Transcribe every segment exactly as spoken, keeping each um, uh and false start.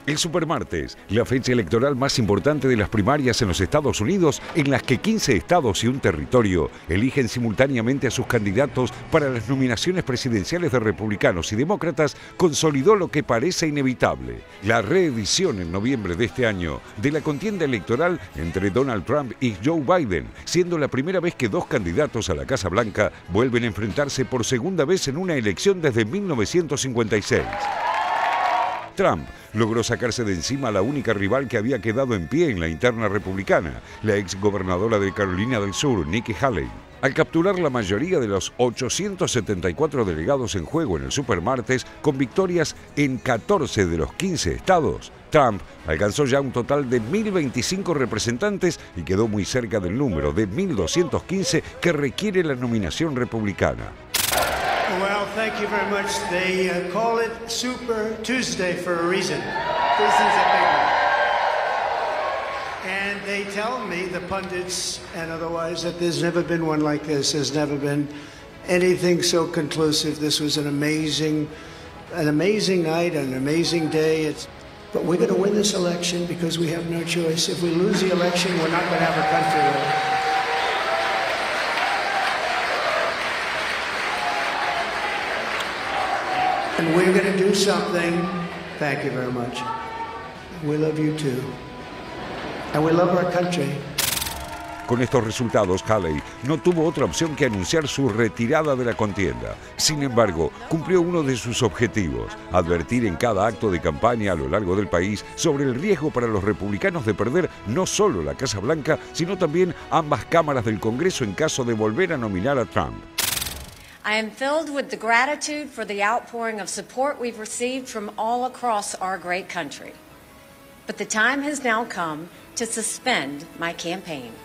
El supermartes, la fecha electoral más importante de las primarias en los Estados Unidos, en las que quince estados y un territorio eligen simultáneamente a sus candidatos para las nominaciones presidenciales de republicanos y demócratas, consolidó lo que parece inevitable: la reedición en noviembre de este año de la contienda electoral entre Donald Trump y Joe Biden, siendo la primera vez que dos candidatos a la Casa Blanca vuelven a enfrentarse por segunda vez en una elección desde mil novecientos cincuenta y seis. Trump logró sacarse de encima a la única rival que había quedado en pie en la interna republicana, la exgobernadora de Carolina del Sur, Nikki Haley. Al capturar la mayoría de los ochocientos setenta y cuatro delegados en juego en el supermartes, con victorias en catorce de los quince estados, Trump alcanzó ya un total de mil veinticinco representantes y quedó muy cerca del número de mil doscientos quince que requiere la nominación republicana. Well, thank you very much. They uh, call it Super Tuesday for a reason. This is a big one. And they tell me, the pundits and otherwise, that there's never been one like this. There's never been anything so conclusive. This was an amazing, an amazing night, an amazing day. It's, but we're going to win this election because we have no choice. If we lose the election, we're not going to have a country left. And we're going to do something. Thank you very much. We love you too. And we love our country. Con estos resultados, Haley no tuvo otra opción que anunciar su retirada de la contienda. Sin embargo, cumplió uno de sus objetivos: advertir en cada acto de campaña a lo largo del país sobre el riesgo para los republicanos de perder no solo la Casa Blanca, sino también ambas cámaras del Congreso en caso de volver a nominar a Trump. I am filled with the gratitude for the outpouring of support we've received from all across our great country. But the time has now come to suspend my campaign.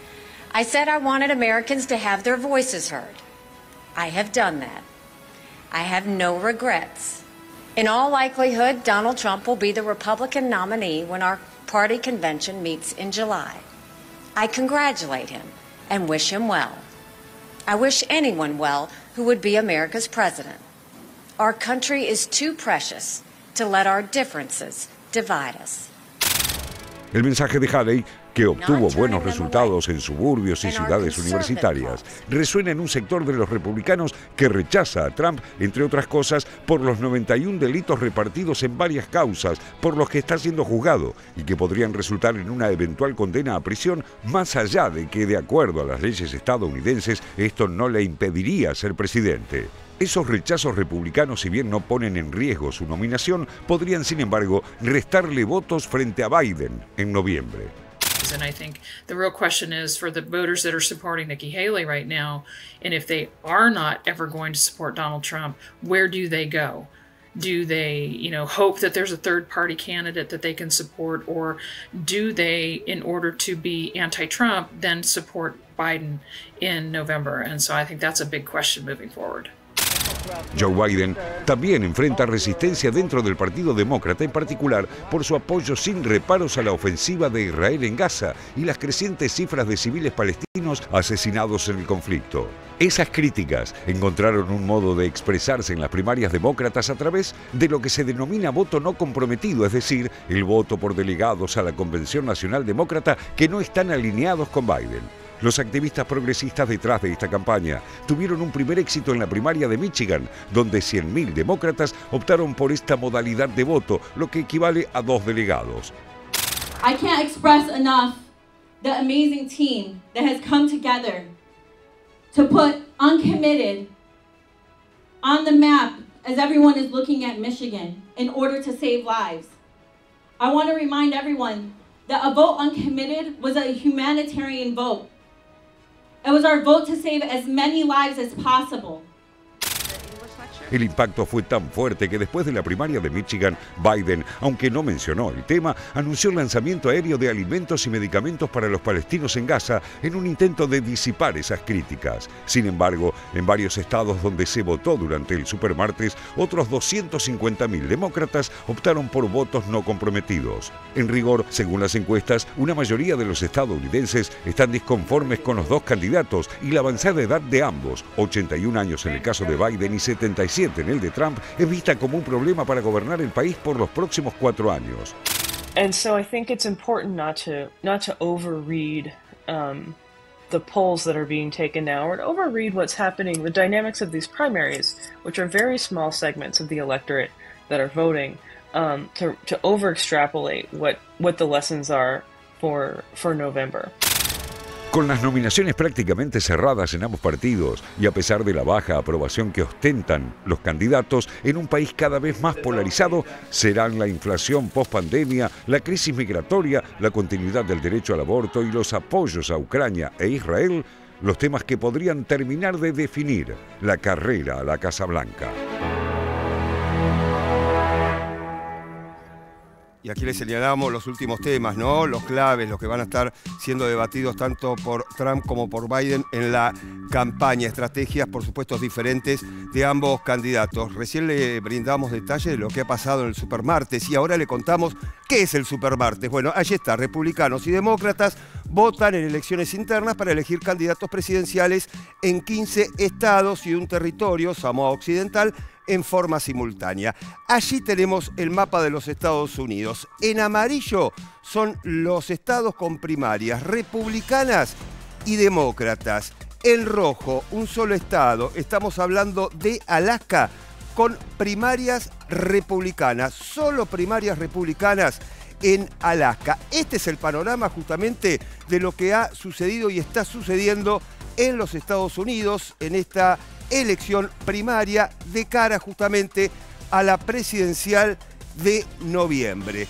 I said I wanted Americans to have their voices heard. I have done that. I have no regrets. In all likelihood, Donald Trump will be the Republican nominee when our party convention meets in July. I congratulate him and wish him well. I wish anyone well who would be America's president. Our country is too precious to let our differences divide us. El mensaje de Haley, que obtuvo buenos resultados en suburbios y ciudades universitarias, resuena en un sector de los republicanos que rechaza a Trump, entre otras cosas, por los noventa y un delitos repartidos en varias causas por los que está siendo juzgado y que podrían resultar en una eventual condena a prisión, más allá de que, de acuerdo a las leyes estadounidenses, esto no le impediría ser presidente. Esos rechazos republicanos, si bien no ponen en riesgo su nominación, podrían, sin embargo, restarle votos frente a Biden en noviembre. And I think the real question is for the voters that are supporting Nikki Haley right now, and if they are not ever going to support Donald Trump, where do they go? Do they, you know, hope that there's a third-party candidate that they can support, or do they, in order to be anti-Trump, then support Biden in November? And so I think that's a big question moving forward. Joe Biden también enfrenta resistencia dentro del Partido Demócrata, en particular por su apoyo sin reparos a la ofensiva de Israel en Gaza y las crecientes cifras de civiles palestinos asesinados en el conflicto. Esas críticas encontraron un modo de expresarse en las primarias demócratas a través de lo que se denomina voto no comprometido, es decir, el voto por delegados a la Convención Nacional Demócrata que no están alineados con Biden. Los activistas progresistas detrás de esta campaña tuvieron un primer éxito en la primaria de Michigan, donde cien mil demócratas optaron por esta modalidad de voto, lo que equivale a dos delegados. I can't express enough the amazing team that has come together to put uncommitted on the map as everyone is looking at Michigan in order to save lives. I want to remind everyone that a vote uncommitted was a humanitarian vote. It was our vote to save as many lives as possible. El impacto fue tan fuerte que después de la primaria de Michigan, Biden, aunque no mencionó el tema, anunció el lanzamiento aéreo de alimentos y medicamentos para los palestinos en Gaza en un intento de disipar esas críticas. Sin embargo, en varios estados donde se votó durante el supermartes, otros doscientos cincuenta mil demócratas optaron por votos no comprometidos. En rigor, según las encuestas, una mayoría de los estadounidenses están disconformes con los dos candidatos y la avanzada edad de ambos, ochenta y un años en el caso de Biden y setenta setenta y siete en el de Trump, es vista como un problema para gobernar el país por los próximos cuatro años. And so I think it's important not to not to overread um, the polls that are being taken now, or to overread what's happening, the dynamics of these primaries, which are very small segments of the electorate that are voting, um, to to over extrapolate what what the lessons are for for November. Con las nominaciones prácticamente cerradas en ambos partidos y a pesar de la baja aprobación que ostentan los candidatos en un país cada vez más polarizado, serán la inflación post-pandemia, la crisis migratoria, la continuidad del derecho al aborto y los apoyos a Ucrania e Israel los temas que podrían terminar de definir la carrera a la Casa Blanca. Y aquí les señalamos los últimos temas, ¿no? Los claves, los que van a estar siendo debatidos tanto por Trump como por Biden en la campaña. Estrategias, por supuesto, diferentes de ambos candidatos. Recién le brindamos detalles de lo que ha pasado en el Supermartes y ahora le contamos qué es el Supermartes. Bueno, allí está. Republicanos y demócratas votan en elecciones internas para elegir candidatos presidenciales en quince estados y un territorio, Samoa Occidental, en forma simultánea. Allí tenemos el mapa de los Estados Unidos. En amarillo son los estados con primarias republicanas y demócratas. En rojo, un solo estado. Estamos hablando de Alaska con primarias republicanas. Solo primarias republicanas en Alaska. Este es el panorama justamente de lo que ha sucedido y está sucediendo en los Estados Unidos en esta elección primaria de cara justamente a la presidencial de noviembre.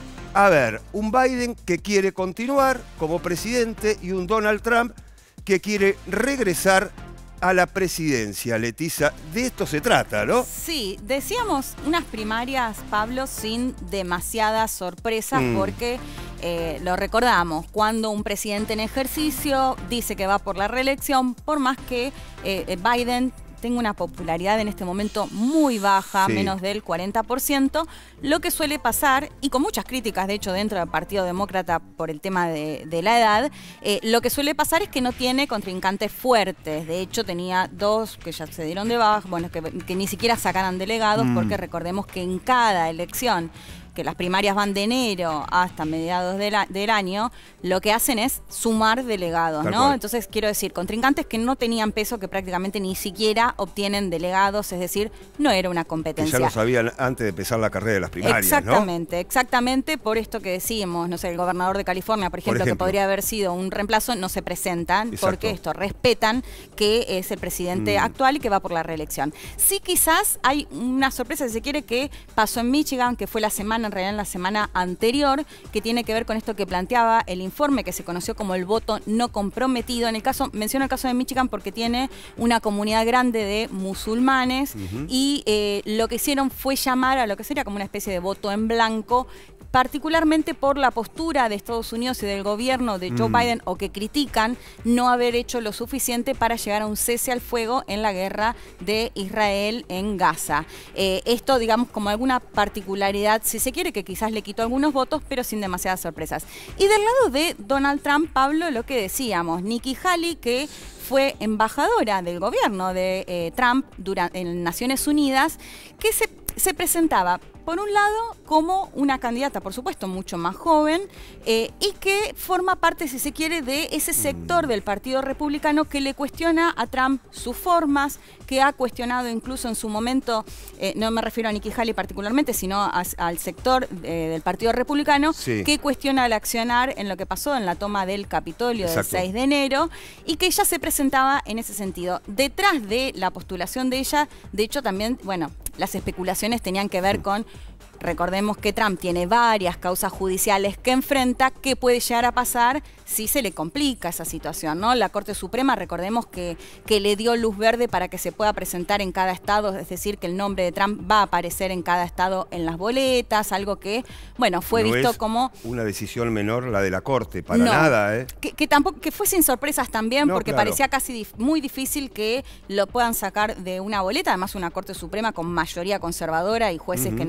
A ver, un Biden que quiere continuar como presidente y un Donald Trump que quiere regresar a la presidencia. Leticia, de esto se trata, ¿no? Sí, decíamos unas primarias, Pablo, sin demasiadas sorpresas mm. porque eh, lo recordamos, cuando un presidente en ejercicio dice que va por la reelección, por más que eh, Biden tenga una popularidad en este momento muy baja, sí. menos del cuarenta por ciento, lo que suele pasar, y con muchas críticas de hecho dentro del Partido Demócrata por el tema de, de la edad, eh, lo que suele pasar es que no tiene contrincantes fuertes. De hecho tenía dos que ya se dieron de baja, bueno, que, que ni siquiera sacaran delegados, mm. porque recordemos que en cada elección, que las primarias van de enero hasta mediados del, del año, lo que hacen es sumar delegados, Tal ¿no? Cual. Entonces, quiero decir, contrincantes que no tenían peso, que prácticamente ni siquiera obtienen delegados, es decir, no era una competencia. Que ya lo sabían antes de empezar la carrera de las primarias, Exactamente, ¿no? exactamente, por esto que decimos, no sé, el gobernador de California, por ejemplo, por ejemplo. que podría haber sido un reemplazo, no se presentan, Exacto. porque esto, respetan que es el presidente mm. actual y que va por la reelección. Sí, quizás hay una sorpresa, si se quiere, que pasó en Michigan, que fue la semana en realidad en la semana anterior, que tiene que ver con esto que planteaba el informe que se conoció como el voto no comprometido. En el caso, menciono el caso de Michigan porque tiene una comunidad grande de musulmanes uh-huh. y eh, lo que hicieron fue llamar a lo que sería como una especie de voto en blanco, particularmente por la postura de Estados Unidos y del gobierno de Joe mm. Biden, o que critican no haber hecho lo suficiente para llegar a un cese al fuego en la guerra de Israel en Gaza. Eh, esto, digamos, como alguna particularidad, si se quiere, que quizás le quitó algunos votos, pero sin demasiadas sorpresas. Y del lado de Donald Trump, Pablo, lo que decíamos, Nikki Haley, que fue embajadora del gobierno de eh, Trump durante, en Naciones Unidas, que se, se presentaba, por un lado, como una candidata, por supuesto, mucho más joven, eh, y que forma parte, si se quiere, de ese sector del Partido Republicano que le cuestiona a Trump sus formas, que ha cuestionado incluso en su momento, eh, no me refiero a Nikki Haley particularmente, sino a, al sector eh, del Partido Republicano, sí. que cuestiona el accionar en lo que pasó en la toma del Capitolio Exacto. del seis de enero, y que ella se presentaba en ese sentido. Detrás de la postulación de ella, de hecho también, bueno, las especulaciones tenían que ver con, recordemos que Trump tiene varias causas judiciales que enfrenta. ¿Qué puede llegar a pasar si se le complica esa situación, ¿no? La Corte Suprema, recordemos que, que le dio luz verde para que se pueda presentar en cada estado, es decir, que el nombre de Trump va a aparecer en cada estado en las boletas, algo que, bueno, fue no visto es como una decisión menor la de la Corte, para no, nada, ¿eh? Que, que tampoco, que fue sin sorpresas también, no, porque claro. parecía casi dif, muy difícil que lo puedan sacar de una boleta, además una Corte Suprema con mayoría conservadora y jueces uh-huh. que nominó el propio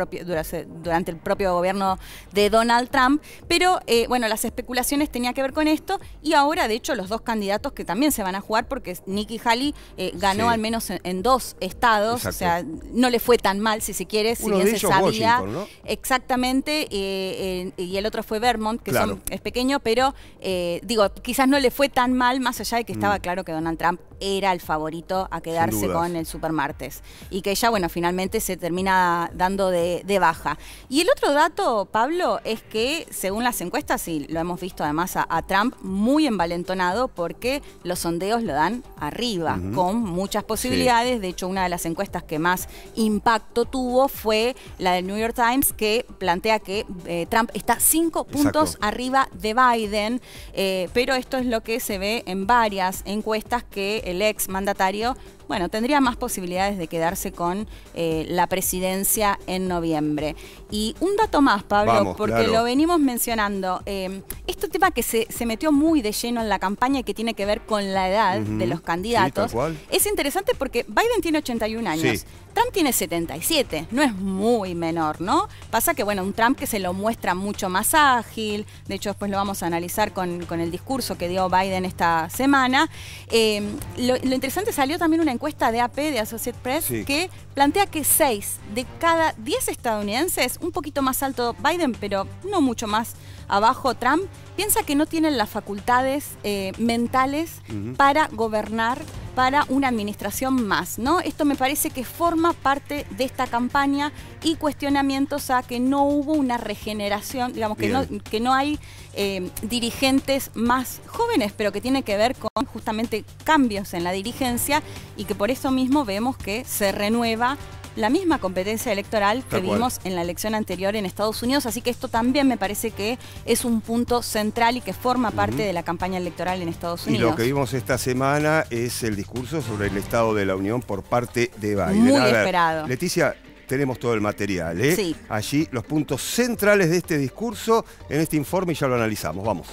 propio, durante, durante el propio gobierno de Donald Trump, pero eh, bueno, las especulaciones tenían que ver con esto y ahora de hecho los dos candidatos que también se van a jugar porque Nikki Haley eh, ganó sí. al menos en, en dos estados, Exacto. o sea, no le fue tan mal si se quiere, si Uno bien de se ellos sabía Washington, ¿no? exactamente, eh, eh, y el otro fue Vermont, que claro. son, es pequeño, pero eh, digo, quizás no le fue tan mal, más allá de que estaba mm. claro que Donald Trump era el favorito a quedarse con el supermartes y que ella, bueno, finalmente se termina dando de, de baja. Y el otro dato, Pablo, es que según las encuestas, y lo hemos visto además a, a Trump muy envalentonado porque los sondeos lo dan arriba, uh-huh. con muchas posibilidades. Sí. De hecho, una de las encuestas que más impacto tuvo fue la del New York Times, que plantea que eh, Trump está cinco puntos Exacto. arriba de Biden, eh, pero esto es lo que se ve en varias encuestas, que el ex mandatario, bueno, tendría más posibilidades de quedarse con eh, la presidencia en noviembre. Y un dato más, Pablo, Vamos, porque claro. lo venimos mencionando. Eh, este tema que se, se metió muy de lleno en la campaña y que tiene que ver con la edad uh-huh. de los candidatos, sí, es interesante porque Biden tiene ochenta y un años. Sí. Trump tiene setenta y siete, no es muy menor, ¿no? Pasa que, bueno, un Trump que se lo muestra mucho más ágil, de hecho después lo vamos a analizar con, con el discurso que dio Biden esta semana. Eh, lo, lo interesante, salió también una encuesta de A P, de Associated Press, sí. que plantea que seis de cada diez estadounidenses, un poquito más alto Biden, pero no mucho más abajo Trump, piensa que no tienen las facultades eh, mentales uh-huh. para gobernar para una administración más, ¿no? Esto me parece que forma parte de esta campaña y cuestionamientos a que no hubo una regeneración, digamos que no, que no hay eh, dirigentes más jóvenes, pero que tiene que ver con justamente cambios en la dirigencia y que por eso mismo vemos que se renueva la misma competencia electoral que vimos en la elección anterior en Estados Unidos, así que esto también me parece que es un punto central y que forma parte uh-huh. de la campaña electoral en Estados Unidos. Y lo que vimos esta semana es el discurso sobre el Estado de la Unión por parte de Biden. Muy A ver, esperado. Leticia, tenemos todo el material, ¿eh? Sí. Allí los puntos centrales de este discurso en este informe y ya lo analizamos. Vamos.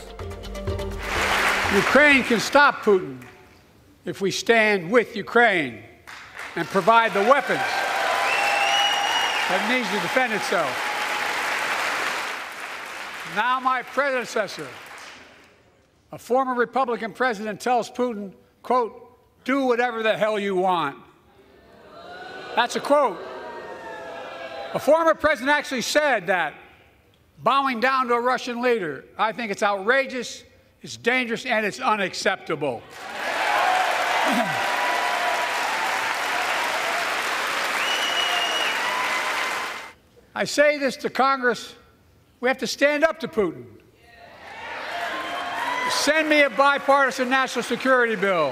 Ukraine can stop Putin if we stand with Ukraine and provide the weapons that needs to defend itself. Now my predecessor, a former Republican president, tells Putin, quote, do whatever the hell you want. That's a quote. A former president actually said that, bowing down to a Russian leader. I think it's outrageous, it's dangerous, and it's unacceptable. I say this to Congress, we have to stand up to Putin. Send me a bipartisan national security bill.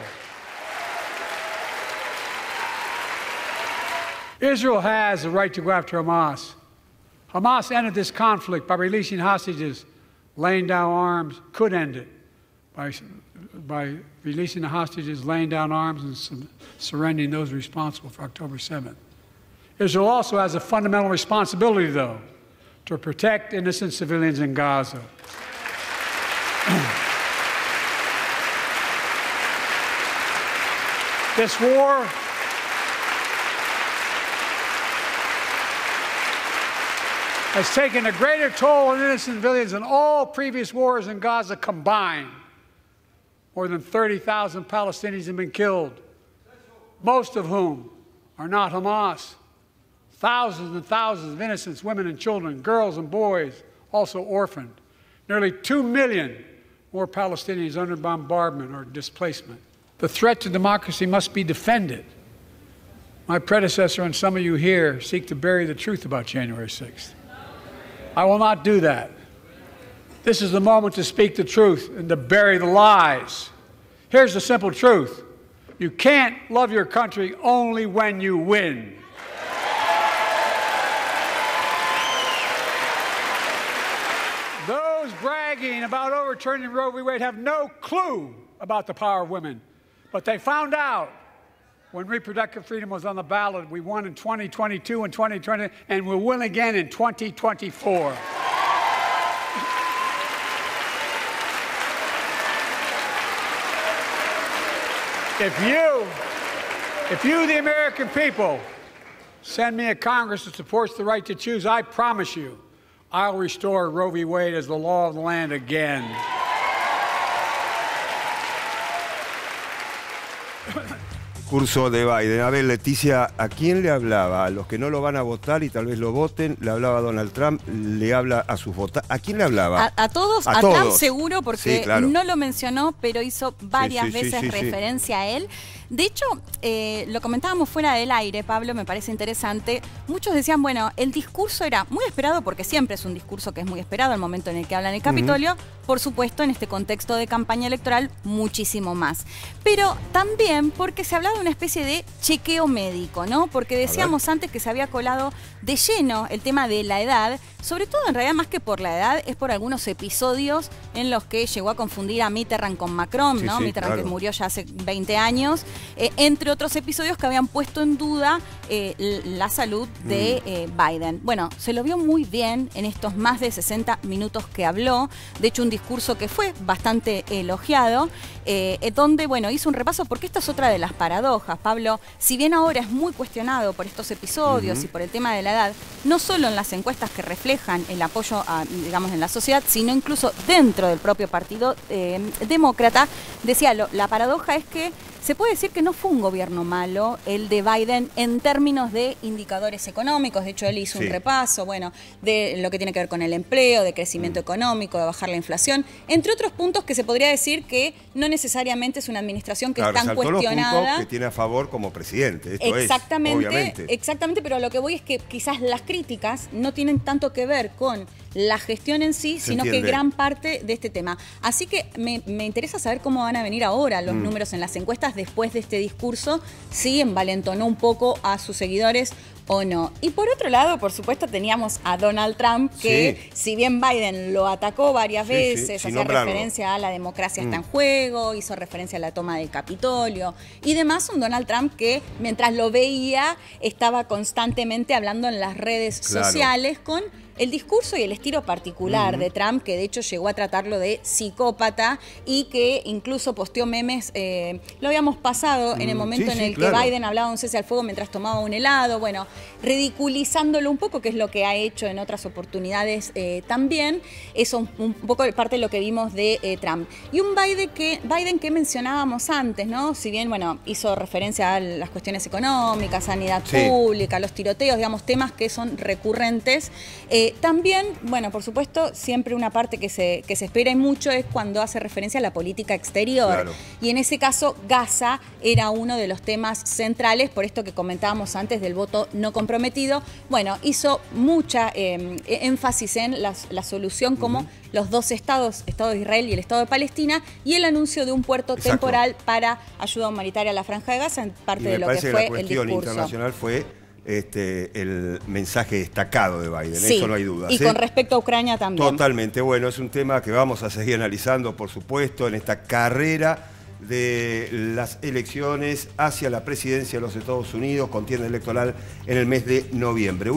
Israel has the right to go after Hamas. Hamas ended this conflict by releasing hostages, laying down arms, could end it by, by releasing the hostages, laying down arms, and su- surrendering those responsible for October seventh. Israel also has a fundamental responsibility, though, to protect innocent civilians in Gaza. This war has taken a greater toll on innocent civilians than all previous wars in Gaza combined. More than thirty thousand Palestinians have been killed, most of whom are not Hamas. Thousands and thousands of innocents, women and children, girls and boys, also orphaned. Nearly two million more Palestinians under bombardment or displacement. The threat to democracy must be defended. My predecessor and some of you here seek to bury the truth about January sixth. I will not do that. This is the moment to speak the truth and to bury the lies. Here's the simple truth. You can't love your country only when you win. Those bragging about overturning Roe v. Wade have no clue about the power of women. But they found out when reproductive freedom was on the ballot. We won in twenty twenty-two and twenty twenty, and we'll win again in twenty twenty-four. If you, if you, the American people, send me a Congress that supports the right to choose, I promise you, I'll restore Roe v. Wade as the law of the land again. Curso de Biden. A ver, Leticia, ¿a quién le hablaba? ¿A los que no lo van a votar y tal vez lo voten? ¿Le hablaba a Donald Trump? ¿Le habla a sus votantes? ¿A quién le hablaba? A, a todos, a, a todos. Trump seguro, porque sí, claro. no lo mencionó, pero hizo varias sí, sí, veces sí, sí, referencia sí. a él. De hecho, eh, lo comentábamos fuera del aire, Pablo, me parece interesante. Muchos decían, bueno, el discurso era muy esperado, porque siempre es un discurso que es muy esperado al momento en el que hablan en el Capitolio. Uh-huh. Por supuesto, en este contexto de campaña electoral, muchísimo más. Pero también porque se hablaba de una especie de chequeo médico, ¿no? Porque decíamos antes que se había colado de lleno el tema de la edad, sobre todo en realidad más que por la edad, es por algunos episodios en los que llegó a confundir a Mitterrand con Macron, sí, ¿no? Sí, Mitterrand claro. que murió ya hace veinte años, eh, entre otros episodios que habían puesto en duda eh, la salud de mm. eh, Biden. Bueno, se lo vio muy bien en estos más de sesenta minutos que habló, de hecho un discurso que fue bastante elogiado, eh, donde, bueno, hizo un repaso, porque esta es otra de las paradojas, Pablo, si bien ahora es muy cuestionado por estos episodios uh-huh. y por el tema de la edad, no solo en las encuestas que reflejan el apoyo, a, digamos, en la sociedad, sino incluso dentro del propio partido eh, demócrata, decía, lo, la paradoja es que se puede decir que no fue un gobierno malo el de Biden en términos de indicadores económicos. De hecho, él hizo sí. un repaso, bueno, de lo que tiene que ver con el empleo, de crecimiento mm. económico, de bajar la inflación, entre otros puntos que se podría decir que no necesariamente es una administración que claro, es tan cuestionada. Los puntos que tiene a favor como presidente. Esto exactamente, es, obviamente. Exactamente, pero lo que voy es que quizás las críticas no tienen tanto que ver con la gestión en sí, Se sino entiende. que gran parte de este tema. Así que me, me interesa saber cómo van a venir ahora los mm. números en las encuestas después de este discurso, si envalentonó un poco a sus seguidores o no. Y por otro lado, por supuesto, teníamos a Donald Trump, que sí. si bien Biden lo atacó varias sí, veces, sí, hacía referencia a la democracia mm. está en juego, hizo referencia a la toma del Capitolio y demás, un Donald Trump que mientras lo veía estaba constantemente hablando en las redes claro. sociales con el discurso y el estilo particular uh-huh. de Trump, que de hecho llegó a tratarlo de psicópata y que incluso posteó memes, eh, lo habíamos pasado mm, en el momento sí, en el sí, que claro. Biden hablaba de un cese al fuego mientras tomaba un helado, bueno, ridiculizándolo un poco, que es lo que ha hecho en otras oportunidades eh, también. Eso un, un poco parte de lo que vimos de eh, Trump. Y un Biden que, Biden que mencionábamos antes, ¿no? Si bien, bueno, hizo referencia a las cuestiones económicas, sanidad sí. pública, los tiroteos, digamos, temas que son recurrentes, eh, Eh, también, bueno, por supuesto, siempre una parte que se, que se espera y mucho es cuando hace referencia a la política exterior. Claro. Y en ese caso, Gaza era uno de los temas centrales, por esto que comentábamos antes del voto no comprometido. Bueno, hizo mucha eh, énfasis en la, la solución como uh-huh. los dos estados, Estado de Israel y el Estado de Palestina, y el anuncio de un puerto Exacto. temporal para ayuda humanitaria a la Franja de Gaza, en parte y de lo que fue que la el cuestión discurso internacional fue Este, el mensaje destacado de Biden, sí, eso no hay duda. Y ¿sí? con respecto a Ucrania también. Totalmente, bueno, es un tema que vamos a seguir analizando, por supuesto, en esta carrera de las elecciones hacia la presidencia de los Estados Unidos, contienda electoral en el mes de noviembre.